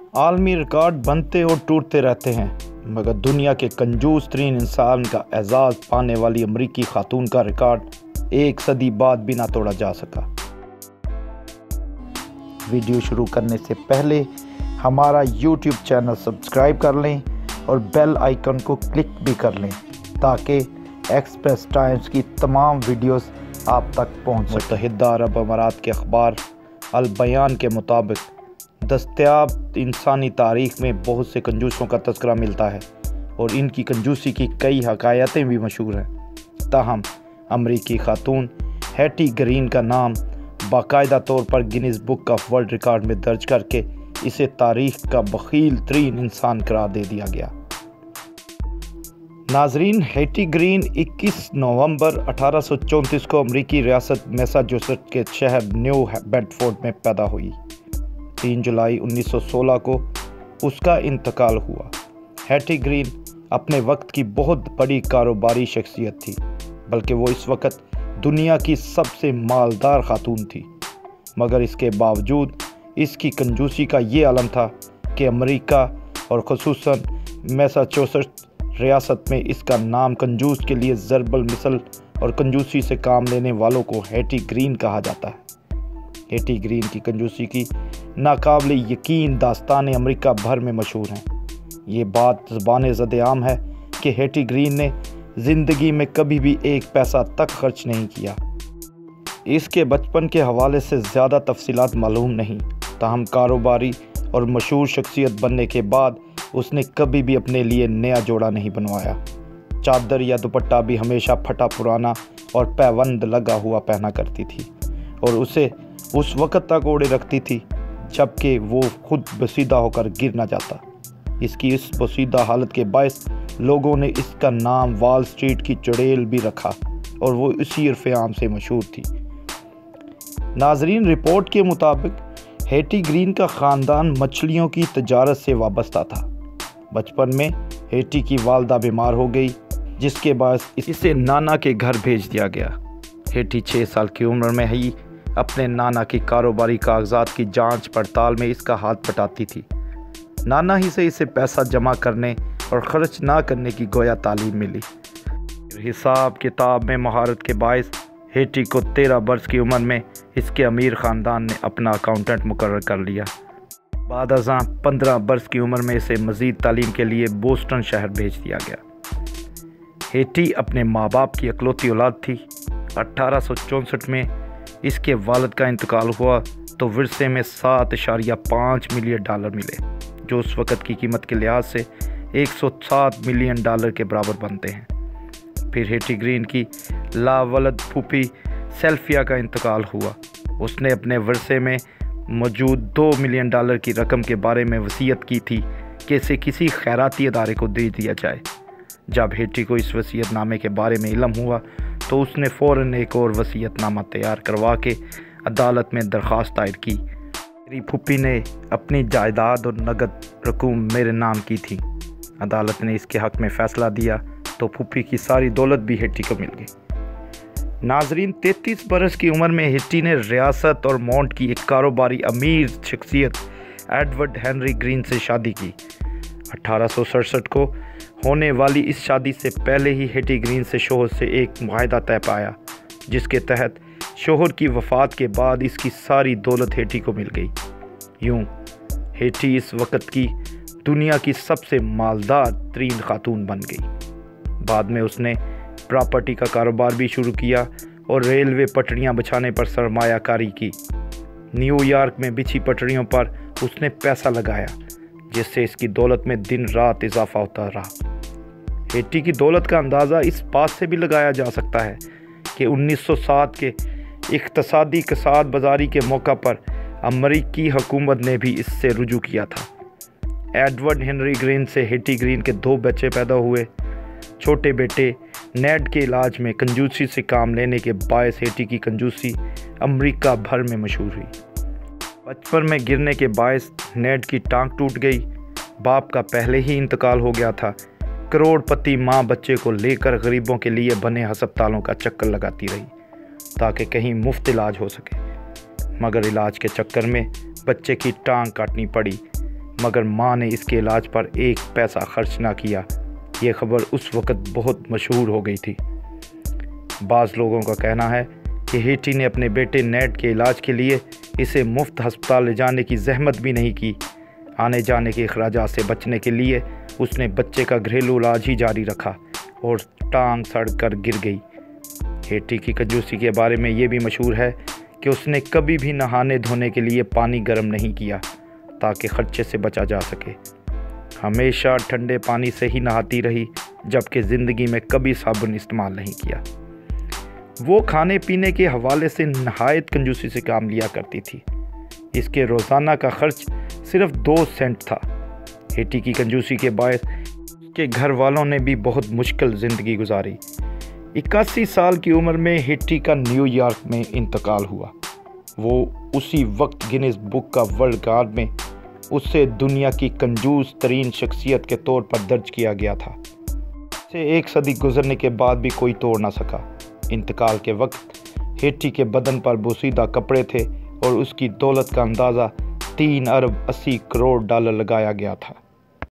عالمی ریکارڈ بنتے اور ٹوٹتے رہتے ہیں، مگر دنیا کے کنجوس ترین انسان کا اعزاز پانے والی امریکی خاتون کا ریکارڈ 1 صدی بعد بھی نہ توڑا جا سکا۔ ویڈیو شروع کرنے سے پہلے ہمارا یوٹیوب چینل سبسکرائب کر لیں اور بیل آئیکن کو کلک بھی کر لیں تاکہ ایکسپریس ٹائمز کی تمام ویڈیوز آپ تک پہنچ سکیں۔ متحدہ عرب امارات کے اخبار البیان کے مطابق دستیاب انسانی تاریخ میں بہت سے کنجوسوں کا تذکرہ ملتا ہے اور ان کی کنجوسی کی کئی حکایتیں بھی مشہور ہیں، تاہم امریکی خاتون ہیٹی گرین کا نام باقاعدہ طور پر Guinness book of world record میں درج کر کے اسے تاریخ کا بخیل ترین انسان قرار دے دیا گیا۔ ناظرین، ہیٹی گرین 21 نومبر 1834 کو امریکی ریاست میساچوسیٹس کے شہر نیو بیڈفورڈ میں پیدا ہوئی۔ 3 جولائی 1916 کو اس کا انتقال ہوا۔ ہیٹی گرین اپنے وقت کی بہت بڑی کاروباری شخصیت تھی، بلکہ وہ اس وقت دنیا کی سب سے مالدار خاتون تھی، مگر اس کے باوجود اس کی کنجوسی کا یہ عالم تھا کہ امریکہ اور خصوصاً میساچوسیٹس ریاست میں اس کا نام کنجوس کے لیے ضرب المثل اور کنجوسی سے کام لینے والوں کو ہیٹی گرین کہا جاتا ہے۔ ہیٹی گرین کی کنجوسی کی ناقابل یقین داستانیں امریکہ بھر میں مشہور ہیں۔ یہ بات زبان زد عام ہے کہ ہیٹی گرین نے زندگی میں کبھی بھی 1 پیسہ تک خرچ نہیں کیا۔ اس کے بچپن کے حوالے سے زیادہ تفصیلات معلوم نہیں، تاہم کاروباری اور مشہور شخصیت بننے کے بعد اس نے کبھی بھی اپنے لیے نیا جوڑا نہیں بنوایا۔ چادر یا دوپٹہ بھی ہمیشہ پھٹا پرانا اور پیوند لگا ہوا پہنا کرتی تھی اور اسے اس وقت تک اوڑے رکھتی تھی جب کہ وہ خود بسیدہ ہو کر گر نہ جاتا۔ اس کی اس بسیدہ حالت کے باعث لوگوں نے اس کا نام وال سٹریٹ کی چڑیل بھی رکھا اور وہ اسی عرف عام سے مشہور تھی۔ ناظرین، رپورٹ کے مطابق ہیٹی گرین کا خاندان مچھلیوں کی تجارت سے وابستہ تھا۔ بچپن میں ہیٹی کی والدہ بیمار ہو گئی، جس کے باعث اسے نانا کے گھر بھیج دیا گیا۔ ہیٹی 6 سال کی عمر میں ہی اپنے نانا کی کاروباری کاغذات کی جانچ پڑتال میں اس کا ہاتھ بٹاتی تھی۔ نانا ہی سے اسے پیسہ جمع کرنے اور خرچ نہ کرنے کی گویا تعلیم ملی۔ حساب کتاب میں مہارت کے باعث ہیٹی کو 13 برس کی عمر میں اس کے امیر خاندان نے اپنا اکاؤنٹنٹ مقرر کر لیا۔ بعد ازاں 15 برس کی عمر میں اسے مزید تعلیم کے لیے بوسٹن شہر بھیج دیا گیا۔ ہیٹی اپنے ماں باپ کی اکلوتی اولاد تھی۔ 1864 میں اس کے والد کا انتقال ہوا تو ورثے میں $7.5 ملین ملے، جو اس وقت کی قیمت کے لحاظ سے $107 ملین کے برابر بنتے ہیں۔ پھر ہیٹی گرین کی لاولد پھوپھی سیلفیا کا انتقال ہوا۔ اس نے اپنے ورثے میں موجود $2 ملین کی رقم کے بارے میں وصیت کی تھی کہ اسے کسی خیراتی ادارے کو دے دیا جائے۔ جب ہیٹی کو اس وصیت نامے کے بارے میں علم ہوا تو اس نے فوراً ایک اور وصیت نامہ تیار کروا کے عدالت میں درخواست دائر کی۔ میری پھوپھی نے اپنی جائیداد اور نقد رقوم میرے نام کی تھی۔ عدالت نے اس کے حق میں فیصلہ دیا تو پھوپھی کی ساری دولت بھی ہیٹی کو مل گئی۔ ناظرین، 33 برس کی عمر میں ہیٹی نے ریاست اور مونٹ کی ایک کاروباری امیر شخصیت ایڈورڈ ہنری گرین سے شادی کی۔ 1867 کو ہونے والی اس شادی سے پہلے ہی ہیٹی گرین سے شوہر سے ایک معاہدہ طے پایا، جس کے تحت شوہر کی وفات کے بعد اس کی ساری دولت ہیٹی کو مل گئی۔ یوں ہیٹی اس وقت کی دنیا کی سب سے مالدار ترین خاتون بن گئی۔ بعد میں اس نے پراپرٹی کا کاروبار بھی شروع کیا اور ریلوے پٹریاں بچھانے پر سرمایہ کاری کی۔ نیو یارک میں بچھی پٹریوں پر اس نے پیسہ لگایا، جس سے اس کی دولت میں دن رات اضافہ ہوتا رہا۔ ہیٹی کی دولت کا اندازہ اس بات سے بھی لگایا جا سکتا ہے کہ 1907 کے اقتصادی کساد بازاری کے موقع پر امریکی حکومت نے بھی اس سے رجوع کیا تھا۔ ایڈورڈ ہنری گرین سے ہیٹی گرین کے 2 بچے پیدا ہوئے۔ چھوٹے بیٹے نیڈ کے علاج میں کنجوسی سے کام لینے کے باعث ہیٹی کی کنجوسی امریکہ بھر میں مشہور ہوئی۔ بچپن میں گرنے کے باعث نیڈ کی ٹانگ ٹوٹ گئی۔ باپ کا پہلے ہی انتقال ہو گیا تھا۔ کروڑ پتی ماں بچے کو لے کر غریبوں کے لیے بنے ہسپتالوں کا چکر لگاتی رہی تاکہ کہیں مفت علاج ہو سکے، مگر علاج کے چکر میں بچے کی ٹانگ کاٹنی پڑی۔ مگر ماں نے اس کے علاج پر ایک پیسہ خرچ نہ کیا۔ یہ خبر اس وقت بہت مشہور ہو گئی تھی۔ بعض لوگوں کا کہنا ہے کہ ہیٹی نے اپنے بیٹے نیڈ کے علاج کے لیے اسے مفت ہسپتال لے جانے کی زحمت بھی نہیں کی۔ آنے جانے کے اخراجات سے بچنے کے لیے اس نے بچے کا گھریلو علاج ہی جاری رکھا اور ٹانگ سڑ کر گر گئی۔ ہیٹی کی کنجوسی کے بارے میں یہ بھی مشہور ہے کہ اس نے کبھی بھی نہانے دھونے کے لیے پانی گرم نہیں کیا تاکہ خرچے سے بچا جا سکے۔ ہمیشہ ٹھنڈے پانی سے ہی نہاتی رہی، جبکہ زندگی میں کبھی صابن استعمال نہیں کیا۔ وہ کھانے پینے کے حوالے سے نہایت کنجوسی سے کام لیا کرتی تھی۔ اس کے روزانہ کا خرچ صرف 2 سینٹ تھا۔ ہیٹی کی کنجوسی کے باعث اس کے گھر والوں نے بھی بہت مشکل زندگی گزاری۔ 81 سال کی عمر میں ہیٹی کا نیو یارک میں انتقال ہوا۔ وہ اسی وقت گینیز بک کا ورلڈ ریکارڈ میں اسے دنیا کی کنجوس ترین شخصیت کے طور پر درج کیا گیا تھا۔ اسے 1 صدی گزرنے کے بعد بھی کوئی توڑ نہ سکا۔ انتقال کے وقت ہیٹی کے بدن پر بوسیدہ کپڑے تھے اور اس کی دولت کا اندازہ $3 ارب 80 کروڑ لگایا گیا تھا۔